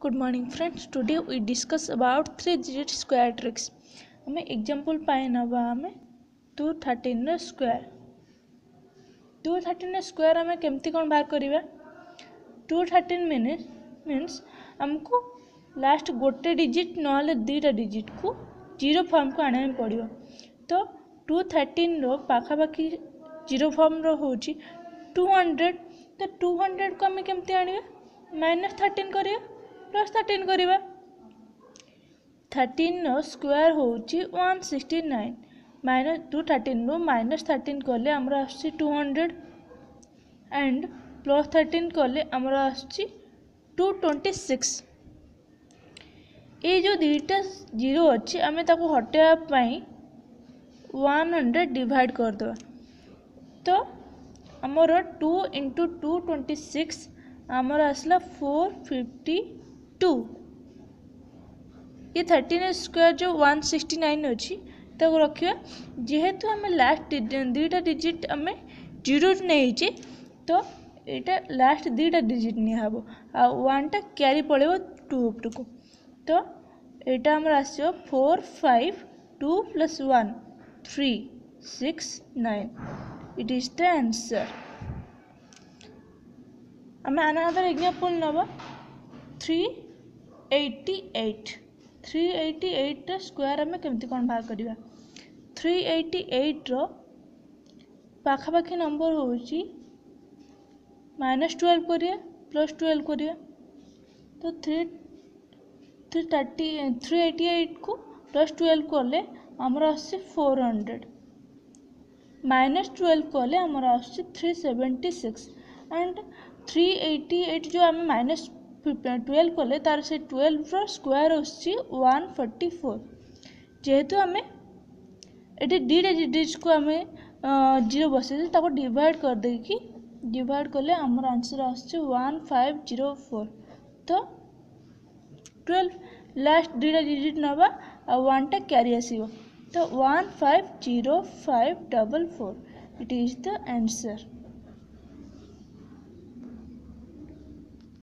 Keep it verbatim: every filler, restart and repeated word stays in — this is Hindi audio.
Good morning friends. Today we discuss about three digit square tricks. हमें एग्जांपल पाए नवा हमें टू थर्टीन रो स्क्वायर टू थर्टीन रो स्क्वायर हमें केमती कौन बाहर करिवा टू थर्टीन मिनट मीन्स हमको लास्ट गोटे डिजिट नले दुईटा डिजिट को जीरो फॉर्म को आने पड़ो। तो टू थर्टीन रो पाखापाखि जीरो फॉर्म रो होची टू हंड्रेड। तो टू हंड्रेड को हमें केमती आनिबा माइनस थर्टीन करिया प्लस थर्टीन करिबा। थर्टीन रो स्क्वायर होची one sixty nine minus two thirteen रो माइनस थर्टीन कले हमरा आसी two hundred and plus thirteen कले हमरा आसी टू ट्वेंटी सिक्स। ये जो दुईटा जीरो अच्छी आमे ताको हटेवा पई वन हंड्रेड डिवाइड कर दो। तो हमर two into two twenty six आमर आसला फोर फिफ्टी टू। ये थर्टीन स्क्वायर जो वन सिक्सटी नाइन अच्छी ताको रखिया जेहेतु आम लास्ट दुईटा डिजिट आम जीरो नहीं तो यहाँ लास्ट दुईटा डिजिट निहब आ वन टा क्यारी पड़ेबो टू उपरको। तो यहाँ आमर आसो four five two plus one three six nine it is the answer. आम अनदर एग्जांपल नवा three eighty eight three eighty eight square आम केमती कौन बाहर करवा थ्री एटी एट रो पाखापाखि नंबर होची माइनस ट्वेल्व करिया प्लस ट्वेल्व करिया। तो three three thirty three eighty eight को प्लस ट्वेल्व कले आमर आसी फोर हंड्रेड माइनस ट्वेल्व कले आमर आसी three seventy six and three eighty eight जो आम माइनस ट्वेल्व कले तार से ट्वेल्व रो स्क्वायर होची वन फोर्टी फोर। जेहेतु आम ये दुईटा डिजिट को आम जीरो बसे ताको डिवाइड कर देकी डिवाइड कले आमर आंसर आसছে वन फाइव जीरो फोर। तो ट्वेल्व लास्ट दुईटा डिजिट नवा आ वन टा क्यारी आसीबो। तो one five zero five double four it is the answer.